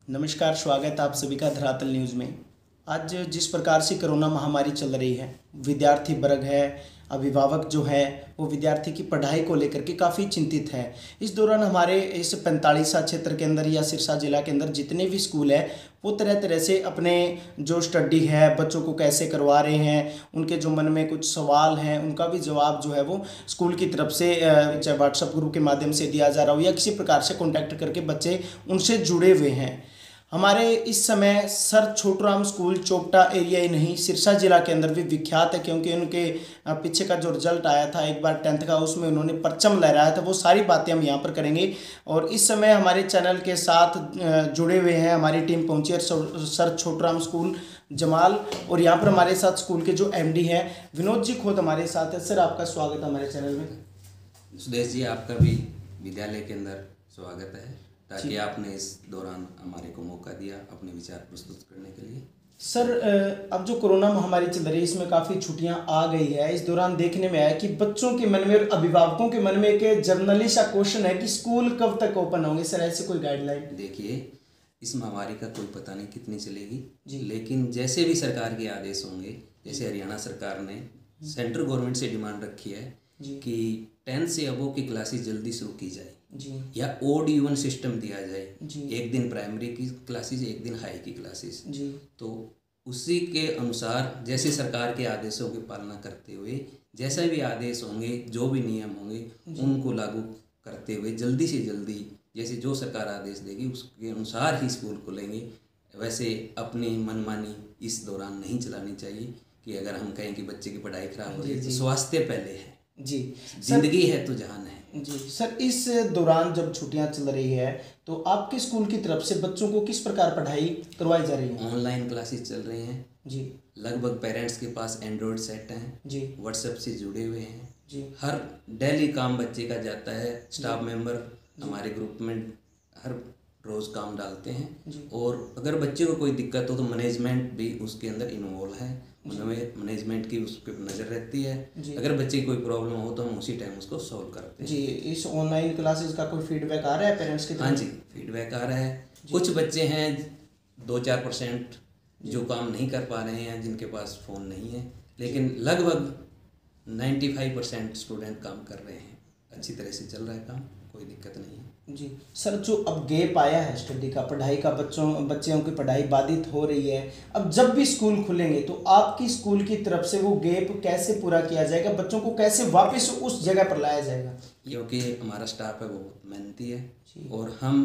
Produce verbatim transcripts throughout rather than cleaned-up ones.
नमस्कार, स्वागत है आप सभी का धरातल न्यूज़ में। आज जिस प्रकार से कोरोना महामारी चल रही है, विद्यार्थी वर्ग है, अभिभावक जो है वो विद्यार्थी की पढ़ाई को लेकर के काफ़ी चिंतित है। इस दौरान हमारे इस पैंतालीसा क्षेत्र के अंदर या सिरसा जिला के अंदर जितने भी स्कूल है वो तरह तरह से अपने जो स्टडी है बच्चों को कैसे करवा रहे हैं, उनके जो मन में कुछ सवाल हैं उनका भी जवाब जो है वो स्कूल की तरफ से चाहे व्हाट्सएप ग्रुप के माध्यम से दिया जा रहा हो या किसी प्रकार से कॉन्टैक्ट करके बच्चे उनसे जुड़े हुए हैं। हमारे इस समय sir Chhoturam school Chopta area ही नहीं सिरसा जिला के अंदर भी विख्यात है, क्योंकि उनके पीछे का जो रिजल्ट आया था एक बार टेंथ का उसमें उन्होंने परचम लहराया था। वो सारी बातें हम यहाँ पर करेंगे। और इस समय हमारे चैनल के साथ जुड़े हुए हैं हमारी टीम पहुँची है सर छोटूराम स्कूल जमाल, और यहाँ पर हमारे साथ स्कूल के जो एमडी हैं विनोद जी खुद हमारे साथ है। सर आपका स्वागत है हमारे चैनल में। सुदेश जी आपका भी विद्यालय के अंदर स्वागत है, ताकि आपने इस दौरान हमारे को मौका दिया अपने विचार प्रस्तुत करने के लिए। सर अब जो कोरोना महामारी चल रही है इसमें काफ़ी छुट्टियां आ गई है। इस दौरान देखने में आया कि बच्चों के मन में और अभिभावकों के मन में एक जर्नली सा क्वेश्चन है कि स्कूल कब तक ओपन होंगे। सर ऐसे कोई गाइडलाइन? देखिए, इस महामारी का कोई पता नहीं कितनी चलेगी, लेकिन जैसे भी सरकार के आदेश होंगे, जैसे हरियाणा सरकार ने सेंट्रल गवर्नमेंट से डिमांड रखी है कि टेंथ से अबो की क्लासेस जल्दी शुरू की जाए जी, या ओड इवन सिस्टम दिया जाए जी, एक दिन प्राइमरी की क्लासेस एक दिन हाई की क्लासेस जी। तो उसी के अनुसार जैसे सरकार के आदेशों की पालना करते हुए जैसे भी आदेश होंगे, जो भी नियम होंगे उनको लागू करते हुए जल्दी से जल्दी जैसे जो सरकार आदेश देगी उसके अनुसार ही स्कूल खुलेंगे। वैसे अपनी मनमानी इस दौरान नहीं चलानी चाहिए कि अगर हम कहें कि बच्चे की पढ़ाई खराब हो रही है तो स्वास्थ्य पहले है जी, जिंदगी है तो जहान है जी। सर इस दौरान जब छुट्टियां चल रही है तो आपके स्कूल की तरफ से बच्चों को किस प्रकार पढ़ाई करवाई जा रही है? ऑनलाइन क्लासेस चल रही हैं जी। लगभग पेरेंट्स के पास एंड्रॉयड सेट हैं जी, व्हाट्सएप से जुड़े हुए हैं जी। हर डेली काम बच्चे का जाता है, स्टाफ मेंबर हमारे ग्रुप में हर रोज़ काम डालते हैं। और अगर बच्चे को कोई दिक्कत हो तो मैनेजमेंट भी उसके अंदर इन्वॉल्व है, मैनेजमेंट की उस पर नज़र रहती है। अगर बच्चे की कोई प्रॉब्लम हो तो हम उसी टाइम उसको सॉल्व करते हैं जी। इस ऑनलाइन क्लासेस का कोई फीडबैक आ रहा है पेरेंट्स के? हाँ जी, फीडबैक आ रहा है। कुछ बच्चे हैं दो चार परसेंट जो काम नहीं कर पा रहे हैं, जिनके पास फ़ोन नहीं है, लेकिन लगभग नाइन्टी फाइव परसेंट स्टूडेंट काम कर रहे हैं। अच्छी तरह से चल रहा है काम, कोई दिक्कत नहीं है जी। सर जो अब गैप आया है स्टडी का, पढ़ाई का, बच्चों बच्चों की पढ़ाई बाधित हो रही है, अब जब भी स्कूल खुलेंगे तो आपकी स्कूल की तरफ से वो गैप कैसे पूरा किया जाएगा, बच्चों को कैसे वापस उस जगह पर लाया जाएगा? क्योंकि हमारा स्टाफ है वो बहुत मेहनती है और हम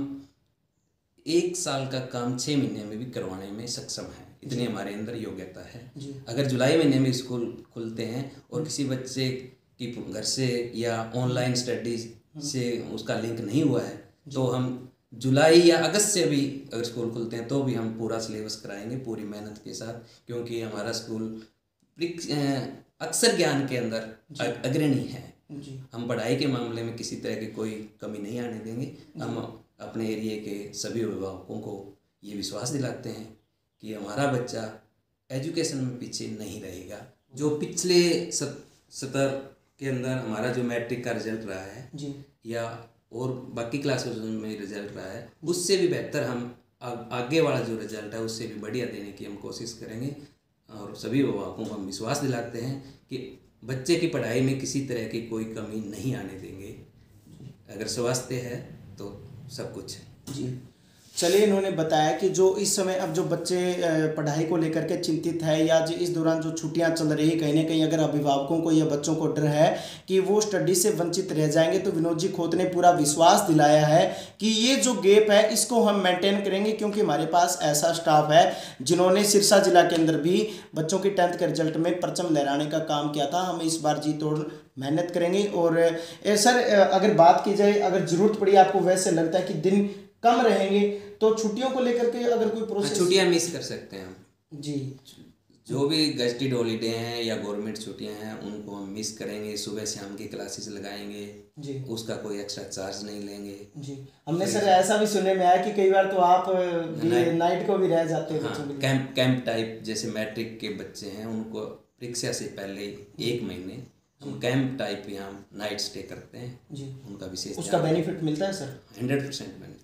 एक साल का काम छः महीने में भी करवाने में सक्षम है, इतनी हमारे अंदर योग्यता है। अगर जुलाई महीने में स्कूल खुलते हैं और किसी बच्चे की घर से या ऑनलाइन स्टडीज से उसका लिंक नहीं हुआ है तो हम जुलाई या अगस्त से भी अगर स्कूल खुलते हैं तो भी हम पूरा सिलेबस कराएंगे पूरी मेहनत के साथ, क्योंकि हमारा स्कूल अक्सर ज्ञान के अंदर अग्रणी है। हम पढ़ाई के मामले में किसी तरह की कोई कमी नहीं आने देंगे। हम अपने एरिया के सभी अभिभावकों को ये विश्वास दिलाते हैं कि हमारा बच्चा एजुकेशन में पीछे नहीं रहेगा। जो पिछले सतर के अंदर हमारा जो मैट्रिक का रिजल्ट रहा है जी, या और बाकी क्लासेस में रिजल्ट रहा है, उससे भी बेहतर हम आ, आगे वाला जो रिजल्ट है उससे भी बढ़िया देने की हम कोशिश करेंगे। और सभी अभिभावकों को हम विश्वास दिलाते हैं कि बच्चे की पढ़ाई में किसी तरह की कोई कमी नहीं आने देंगे। अगर स्वास्थ्य है तो सब कुछ है जी। चलिए, इन्होंने बताया कि जो इस समय अब जो बच्चे पढ़ाई को लेकर के चिंतित है या जो इस दौरान जो छुट्टियां चल रही है, कहीं ना कहीं अगर अभिभावकों को या बच्चों को डर है कि वो स्टडी से वंचित रह जाएंगे, तो विनोद जी खोत ने पूरा विश्वास दिलाया है कि ये जो गैप है इसको हम मेंटेन करेंगे, क्योंकि हमारे पास ऐसा स्टाफ है जिन्होंने सिरसा जिला के अंदर भी बच्चों के टेंथ के रिजल्ट में परचम लहराने का काम किया था। हम इस बार जी तोड़ मेहनत करेंगे। और ए, सर अगर बात की जाए, अगर ज़रूरत पड़ी आपको, वैसे लगता है कि दिन कम रहेंगे तो छुट्टियों को लेकर के अगर कोई प्रोसेस, छुट्टियां मिस कर सकते हैं हम जी। जो भी गस्टेड हॉलीडे हैं या गवर्नमेंट छुट्टियां हैं उनको हम मिस करेंगे। सुबह शाम की क्लासेस लगाएंगे जी, उसका कोई एक्स्ट्रा चार्ज नहीं लेंगे जी। हमने सर ऐसा भी सुनने में आया कि कई बार तो आप नाइट को भी रह जाते हैं। हाँ, कैंप कैंप टाइप, जैसे मैट्रिक के बच्चे हैं उनको परीक्षा से पहले एक महीने हम कैंप टाइप यहाँ नाइट स्टे करते हैं जी। उनका विशेष उसका बेनिफिट मिलता है सर? Hundred percent benefit.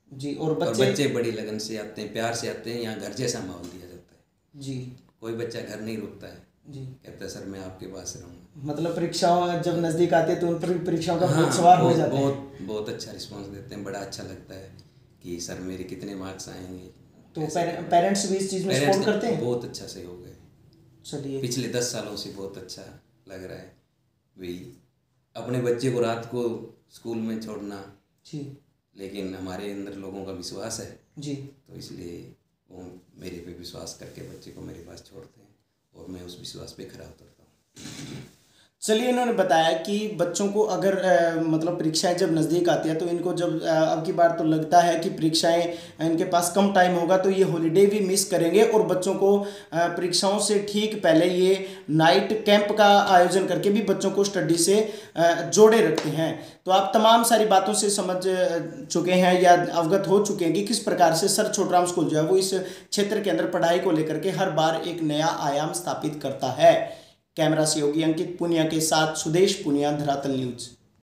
जी। और और बच्चे बच्चे बड़ी लगन से आते हैं, प्यार से आते हैं, यहाँ घर जैसा माहौल दिया जाता है जी। कोई बच्चा घर नहीं रुकता है जी। कहता है सर मैं आपके पास रहूँगा। मतलब परीक्षाओं जब नज़दीक आती है तो उन पर परीक्षाओं का हाँ, बहुत सवार हो बहुत जाते हैं। बहुत बहुत अच्छा रिस्पॉन्स देते हैं, बड़ा अच्छा लगता है कि सर मेरे कितने मार्क्स आएंगे। तो पेरेंट्स भी इस चीज़ में सपोर्ट करते हैं? बहुत अच्छा सहयोग है। चलिए, पिछले दस सालों से बहुत अच्छा लग रहा है। वही अपने बच्चे को रात को स्कूल में छोड़ना जी, लेकिन हमारे अंदर लोगों का विश्वास है जी, तो इसलिए वो मेरे पे विश्वास करके बच्चे को मेरे पास छोड़ते हैं और मैं उस विश्वास पे खरा उतरता हूँ। चलिए, इन्होंने बताया कि बच्चों को अगर आ, मतलब परीक्षाएं जब नज़दीक आती है तो इनको जब आ, अब की बार तो लगता है कि परीक्षाएं इनके पास कम टाइम होगा तो ये हॉलीडे भी मिस करेंगे और बच्चों को आ, परीक्षाओं से ठीक पहले ये नाइट कैंप का आयोजन करके भी बच्चों को स्टडी से आ, जोड़े रखते हैं। तो आप तमाम सारी बातों से समझ चुके हैं या अवगत हो चुके हैं कि किस प्रकार से सर छोटूराम स्कूल जो है वो इस क्षेत्र के अंदर पढ़ाई को लेकर के हर बार एक नया आयाम स्थापित करता है। कैमरा सहयोगी अंकित पुनिया के साथ सुदेश पुनिया, धरातल न्यूज।